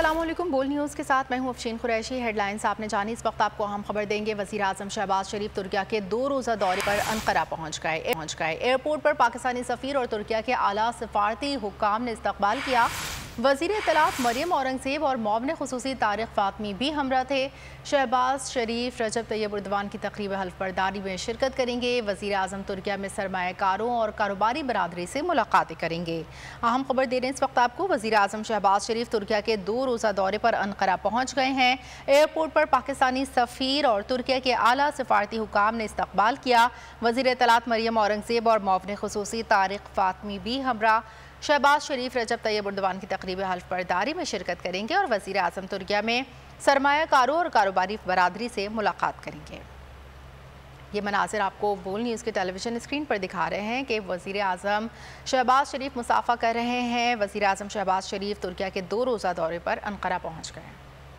अस्सलाम वालेकुम। बोल न्यूज़ के साथ मैं हूं अफशीन कुरैशी। हेडलाइंस आपने जानी। इस वक्त आपको हम खबर देंगे। वज़ीर आज़म शहबाज शरीफ तुर्किया के 2 रोज़ा दौरे पर अनकरा पहुंच गए। एयरपोर्ट पर पाकिस्तानी सफ़ीर और तुर्किया के आला सफारती हुक्काम ने इस्तकबाल किया। वज़ीर इत्तलात मरियम औरंगज़ेब और मुआविन ख़ुसूसी तारिक फ़ातमी भी हमरा थे। Shahbaz Sharif Recep Tayyip Erdogan की तक़रीब हल्फ बर्दारी में शिरकत करेंगे। वज़ीर आज़म तुर्किया में सरमायाकारों और कारोबारी बरादरी से मुलाकातें करेंगे। अहम खबर दे रहे हैं इस वक्त आपको। वज़ीर आज़म शहबाज शरीफ तुर्किया के 2 रोज़ा दौरे पर अनकरा पहुँच गए हैं। एयरपोर्ट पर पाकिस्तानी सफ़ीर और तुर्किया के आला सफारती हुक्काम ने इस्तकबाल किया। वज़ीर इत्तलात मरियम औरंगज़ेब और मुआविन ख़ुसूसी तारिक फ़ातमी भी हमरा Shahbaz Sharif Recep Tayyip Erdogan की तक़रीब हल्फ बर्दारी में शिरकत करेंगे और वज़ीर आज़म तुर्किया में सरमायाकारों और कारोबारी बरादरी से मुलाकात करेंगे। ये मनाज़िर आपको बोल न्यूज़ के टेलीविज़न स्क्रीन पर दिखा रहे हैं कि वज़ीर आज़म शहबाज शरीफ मुसाफ़ा कर रहे हैं। वज़ीर आज़म शहबाज शरीफ तुर्किया के 2 रोज़ा दौरे पर अनकरा पहुँच गए।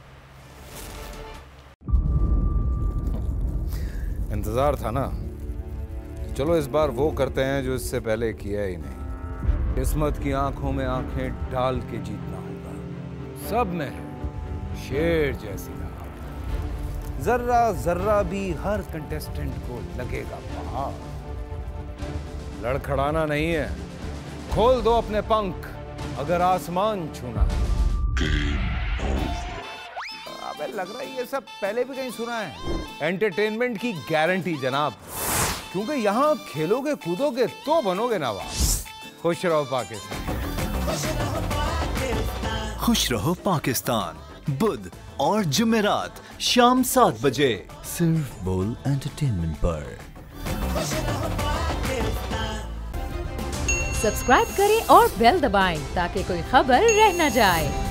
इंतज़ार था ना, चलो इस बार वो करते हैं जो इससे पहले किया ही नहीं। किस्मत की आंखों में आंखें डाल के जीतना होगा। सब में है शेर जैसी राह, जर्रा जर्रा भी हर कंटेस्टेंट को लगेगा पहाड़। लड़खड़ाना नहीं है, खोल दो अपने पंख अगर आसमान छूना है। अबे लग रहा है ये सब पहले भी कहीं सुना है। एंटरटेनमेंट की गारंटी जनाब, क्योंकि यहाँ खेलोगे कूदोगे तो बनोगे नवाब। खुश रहो पाकिस्तान। खुश रहो पाकिस्तान, बुध और जुमेरात शाम 7 बजे सिर्फ बोल एंटरटेनमेंट पर। सब्सक्राइब करें और बेल दबाएं ताकि कोई खबर रह न जाए।